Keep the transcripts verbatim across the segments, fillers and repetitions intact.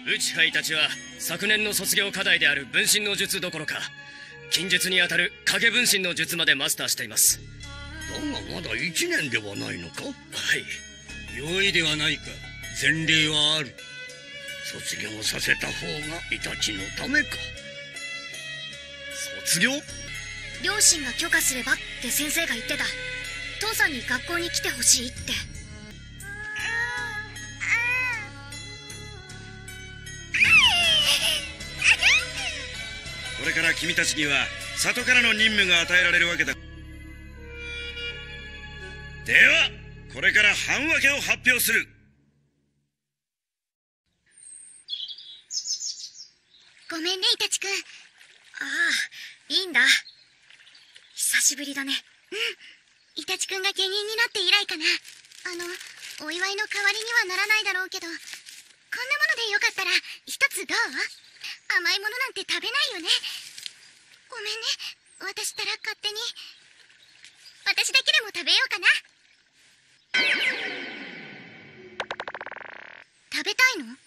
内杯たちは昨年の卒業課題である分身の術どころか近術にあたる影分身の術までマスターしています。 だがまだいちねんではないのか。はい。 良いではないか。前例はある。 卒業させた方がイタチのためか。 卒業？ 両親が許可すればって先生が言ってた。父さんに学校に来てほしいって。 これから君たちには里からの任務が与えられるわけだ。ではこれから班分けを発表する。 ごめんねイタチくん。ああ、いいんだ。久しぶりだね。うん、イタチくんが下忍になって以来かな。あのお祝いの代わりにはならないだろうけど、こんなものでよかったら一つどう？甘いものなんて食べないよね。ごめんね、私ったら勝手に。私だけでも食べようかな。食べたいの？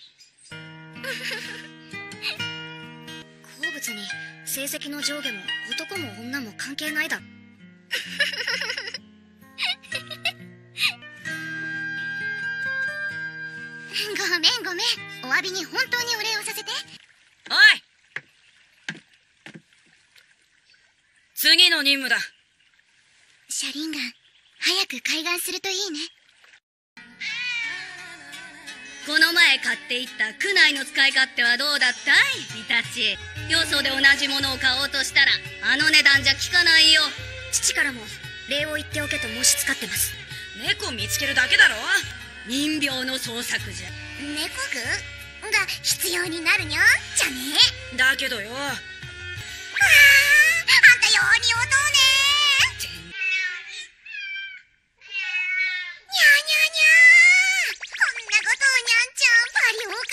好物に成績の上下も男も女も関係ないだろ。ごめんごめん、お詫びに本当にお礼をさせて。 おい、次の任務だ。 車輪ガン早く開眼するといいね。 この前買っていった区内の使い勝手はどうだったいイタチ。よそで同じものを買おうとしたらあの値段じゃ効かないよ。 父からも礼を言っておけと申しつかってます。 猫見つけるだけだろ。人形の創作じゃ。 猫具が必要になるにゃじゃねえ。 だけどよ、ああ、あんたようにおとうね。にゃにゃにゃ、こんなことをにゃんちゃんパリオー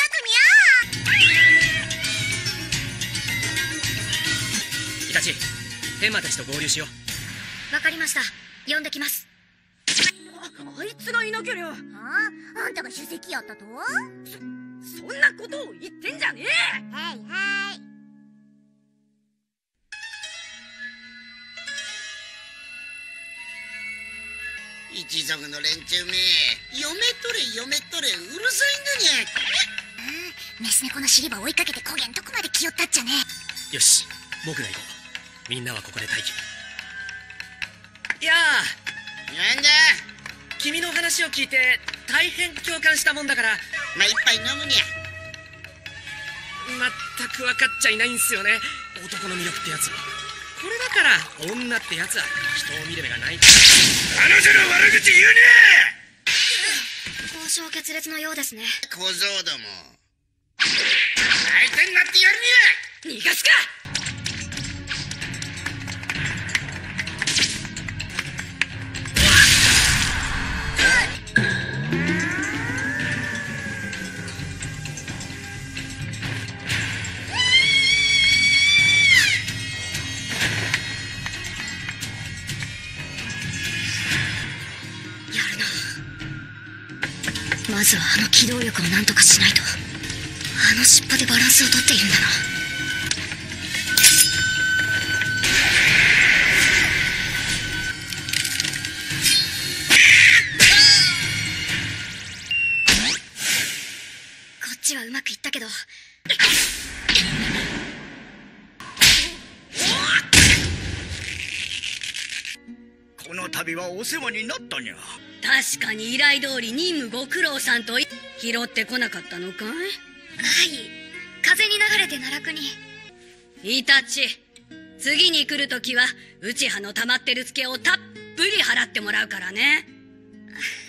かくみゃ。 イタチ、天馬たちと合流しよう。わかりました、呼んできます。 あ, あいつがいなけりゃ。ああんたが主席やったと？ そ, そんなことを言ってんじゃねえ。 はいはい。 一族の連中め、読めとれ読めとれ、うるさいんだにゃ。 うん、メス猫の尻ば追いかけて焦げんとこまで来よったっちゃね。 う。よし、僕が行こう。みんなはここで待機。いやあ、 なんだ。 君の話を聞いて大変共感したもんだから。 まあ一杯飲むにゃ。 まったく分かっちゃいないんすよね、男の魅力ってやつ。これだから女ってやつは人を見る目がない。 彼女の悪口言うねえ。交渉決裂のようですね。 小僧ども、相手になってやるにゃ。 逃がすか。 まずはあの機動力をなんとかしないと。あの尻尾でバランスをとっているんだな。こっちはうまくいったけど。 この度はお世話になったにゃ。 確かに依頼通り任務ご苦労さんと拾ってこなかったのかい？はい、 風に流れて奈落に。 イタチ、次に来るときは内派の溜まってるツケをたっぷり払ってもらうからね。